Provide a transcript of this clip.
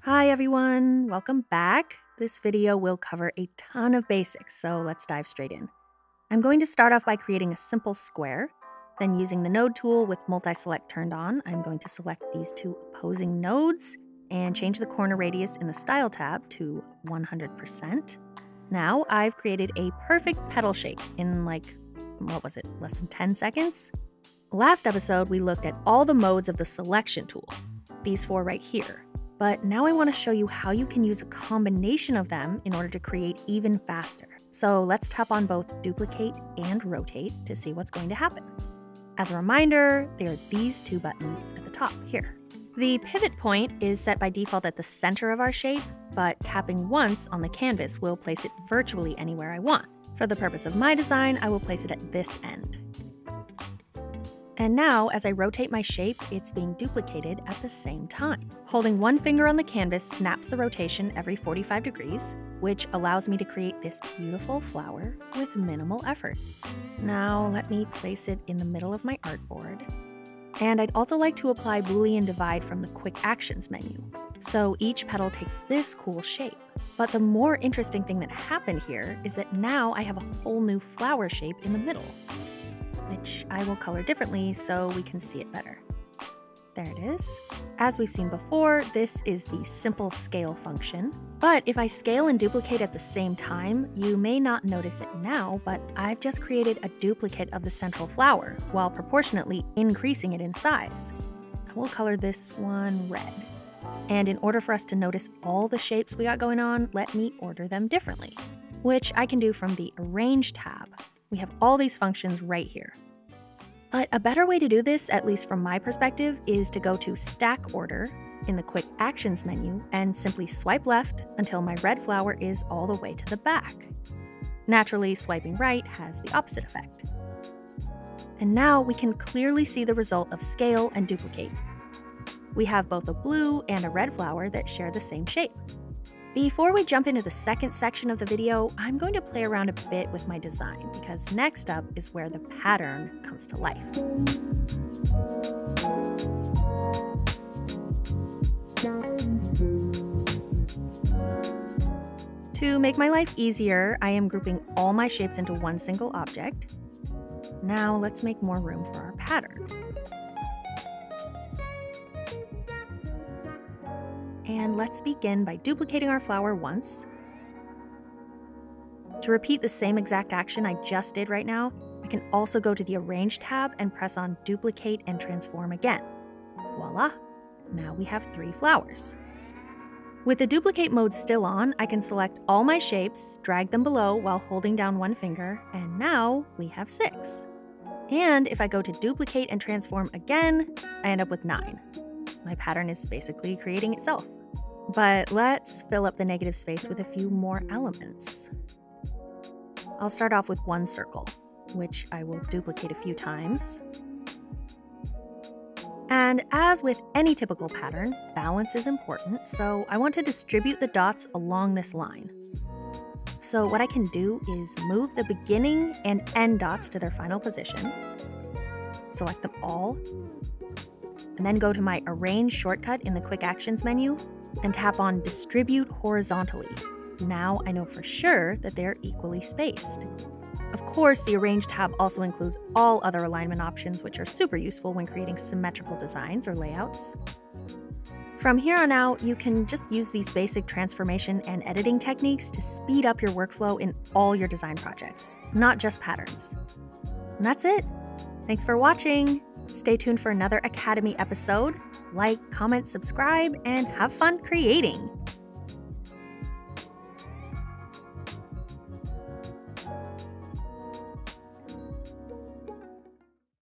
Hi everyone, welcome back. This video will cover a ton of basics, so let's dive straight in. I'm going to start off by creating a simple square. Then using the node tool with multi-select turned on, I'm going to select these two opposing nodes and change the corner radius in the style tab to 100%. Now I've created a perfect petal shape in less than 10 seconds? Last episode, we looked at all the modes of the selection tool, these four right here. But now I want to show you how you can use a combination of them in order to create even faster. So let's tap on both duplicate and rotate to see what's going to happen. As a reminder, there are these two buttons at the top here. The pivot point is set by default at the center of our shape, but tapping once on the canvas will place it virtually anywhere I want. For the purpose of my design, I will place it at this end. And now, as I rotate my shape, it's being duplicated at the same time. Holding one finger on the canvas snaps the rotation every 45 degrees, which allows me to create this beautiful flower with minimal effort. Now, let me place it in the middle of my artboard. And I'd also like to apply Boolean divide from the Quick Actions menu. So each petal takes this cool shape. But the more interesting thing that happened here is that now I have a whole new flower shape in the middle, which I will color differently so we can see it better. There it is. As we've seen before, this is the simple scale function. But if I scale and duplicate at the same time, you may not notice it now, but I've just created a duplicate of the central flower while proportionately increasing it in size. I will color this one red. And in order for us to notice all the shapes we got going on, let me order them differently, which I can do from the Arrange tab. We have all these functions right here. But a better way to do this, at least from my perspective, is to go to Stack Order in the Quick Actions menu and simply swipe left until my red flower is all the way to the back. Naturally, swiping right has the opposite effect. And now we can clearly see the result of scale and duplicate. We have both a blue and a red flower that share the same shape. Before we jump into the second section of the video, I'm going to play around a bit with my design because next up is where the pattern comes to life. To make my life easier, I am grouping all my shapes into one single object. Now let's make more room for our pattern. And let's begin by duplicating our flower once. To repeat the same exact action I just did right now, I can also go to the Arrange tab and press on Duplicate and Transform again. Voila! Now we have 3 flowers. With the duplicate mode still on, I can select all my shapes, drag them below while holding down one finger, and now we have 6. And if I go to Duplicate and Transform again, I end up with 9. My pattern is basically creating itself. But let's fill up the negative space with a few more elements. I'll start off with one circle, which I will duplicate a few times. And as with any typical pattern, balance is important, so I want to distribute the dots along this line. So what I can do is move the beginning and end dots to their final position, select them all, and then go to my Arrange shortcut in the Quick Actions menu and tap on Distribute Horizontally. Now I know for sure that they're equally spaced. Of course, the Arrange tab also includes all other alignment options, which are super useful when creating symmetrical designs or layouts. From here on out, you can just use these basic transformation and editing techniques to speed up your workflow in all your design projects, not just patterns. And that's it. Thanks for watching. Stay tuned for another Academy episode. Like, comment, subscribe, and have fun creating!